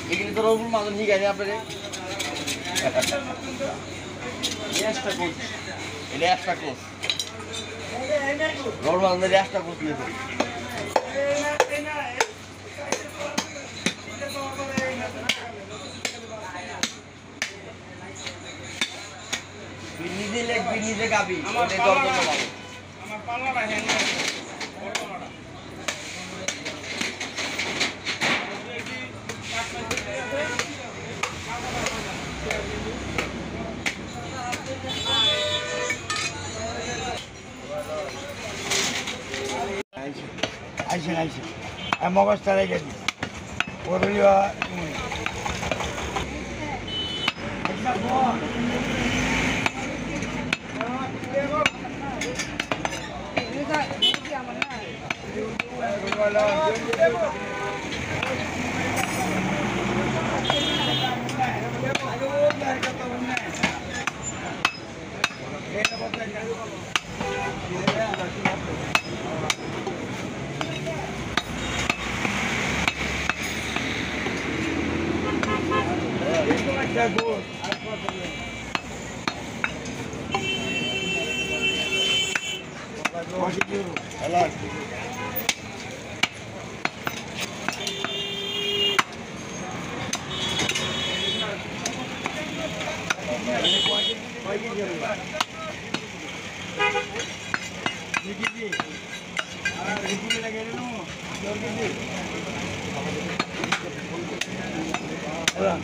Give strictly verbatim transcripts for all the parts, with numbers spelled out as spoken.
এখানে তো রবুল মাজন হিগাই আপনারে একটা কোচ এটা একটা কোচ রবুল মাজন একটা কোচ নিয়েছে নিজে লেখবি নিজে গাবি আমার পাল্লাটা হ্যাং আইসেন আইসেন মগজ তারাই গেছি ওরলিও good. What did you do? Hello. Hello.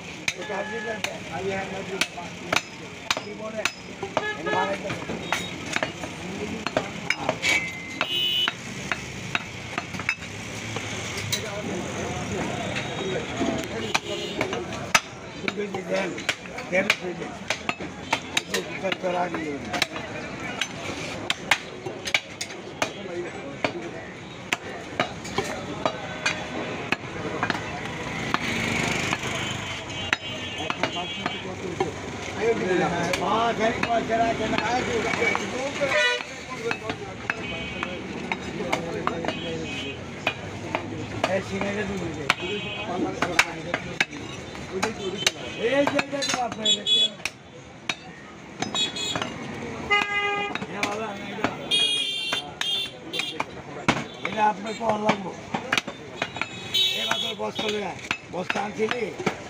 আপনার কখন লাগবো এবার বস্তা বস্তা আনছিলি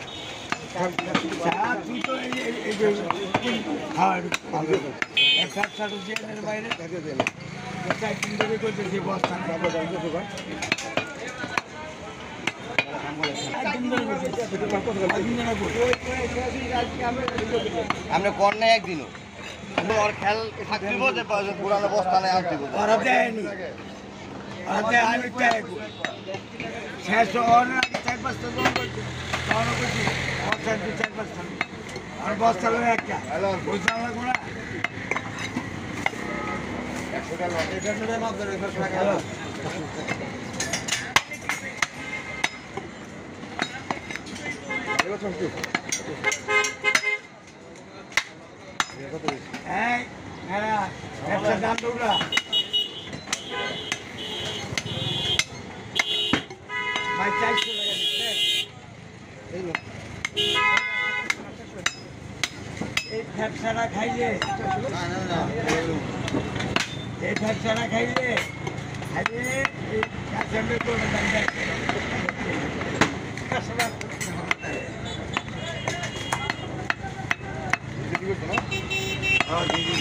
তুই তো এক সাত সাত বাইরে করতেছি বস্তা আমরা কর নাই একদিনও ওর খেয়াল থাকতেইব যে পুরানো বস্তা নেই আর দিব ওরা দেয়নি ওরা দেয় আমি শেষ চার পাঁচটা জন করছি তখনও করছি বস্তা চার পাঁচটা আর বস্তা লোক একটা বুঝতে লাগবো না হ্যাঁ হ্যাঁ একটা দাম দৌড়া ভাই চারশো টাকা দিচ্ছে এই ফ্যাপসাটা খাইলে এই ফ্যাপসাটা খাইলে খাইলে এই কাছে করবেন হ্যাঁ দিদি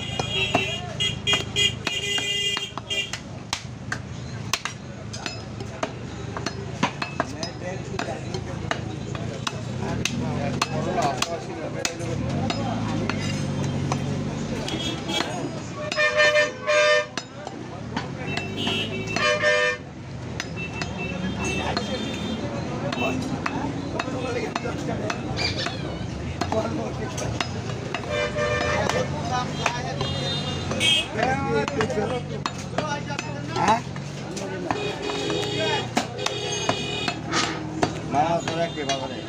হ্যাঁ মাছ রাখবে বাজারে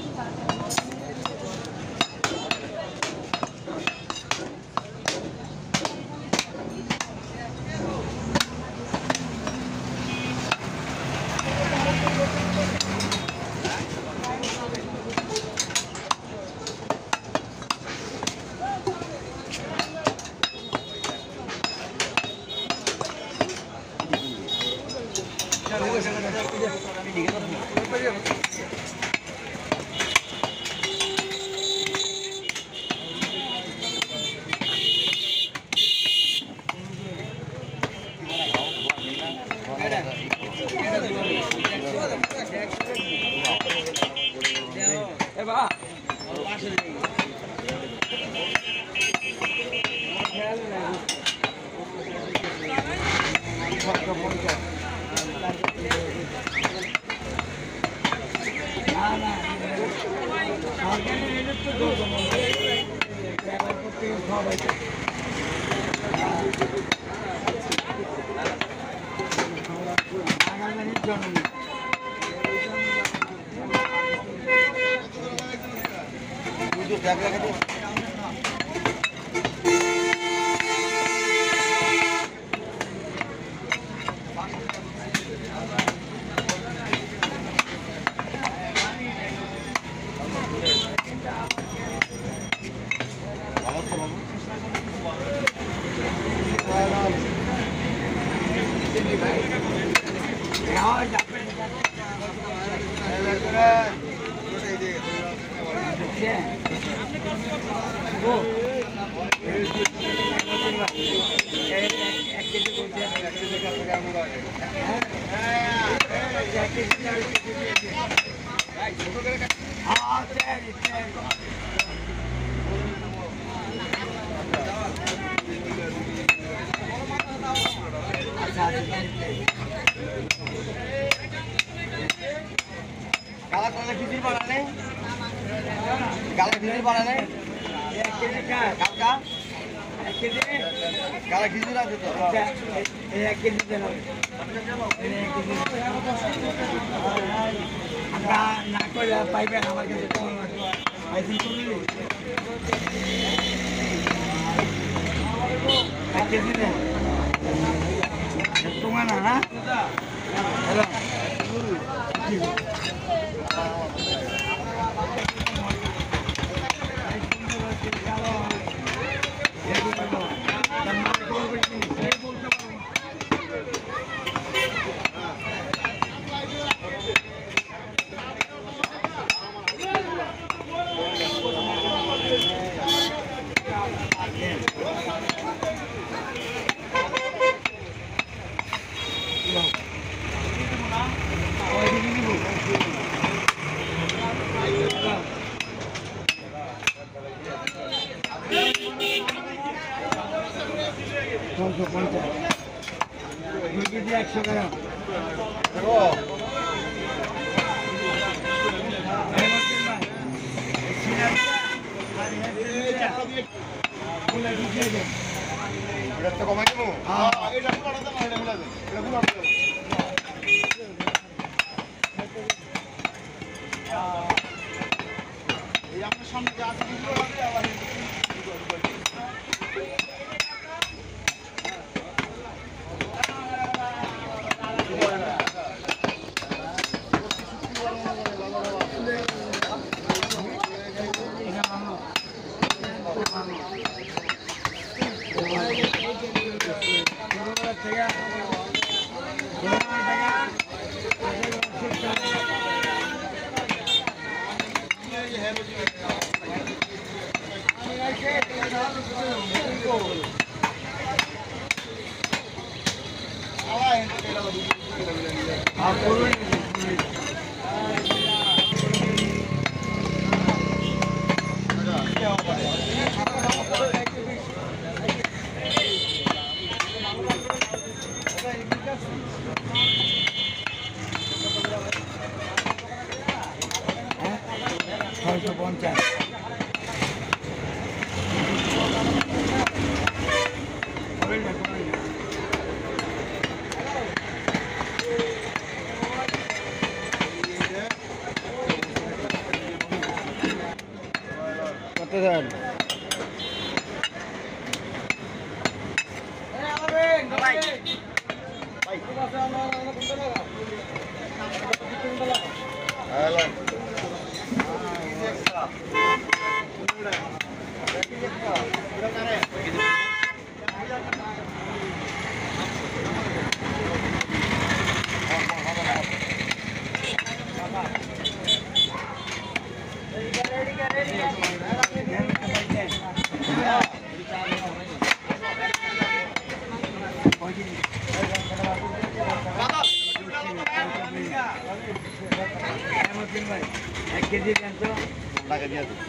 গালা করলে খিচুড়ি বানালে গালা খিচুড়ি বানালে কালকা গালা খিচুড়ি আছে তো এক কেজি দেন আমরা না করে পাইবেন আমার কাছে এক কেজি দেন তোমার না না হ্যালো ছশো পঞ্চাশ দুই কেজি একশো গ্রাম কমাই দেবো আপনার সামনে ছয়শো পঞ্চাশ কত দেন মতিন ভাই এক কেজি দেন তো টাকা দিয়ে দিন।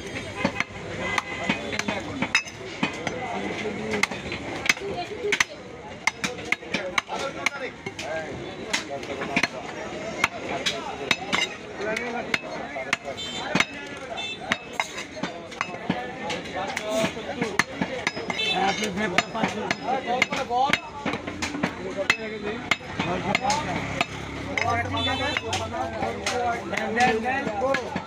আপনি ভেবটা পাঁচশো দেন দেন দেন